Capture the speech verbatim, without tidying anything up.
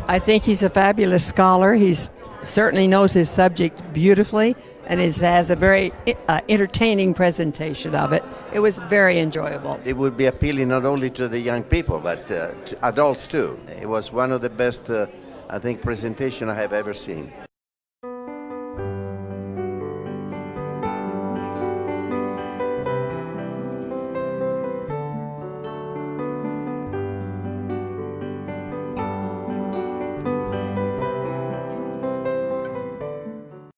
I think he's a fabulous scholar. He certainly knows his subject beautifully, and is, has a very uh, entertaining presentation of it. It was very enjoyable. It would be appealing not only to the young people, but uh, to adults too. It was one of the best, uh, I think, presentation I have ever seen.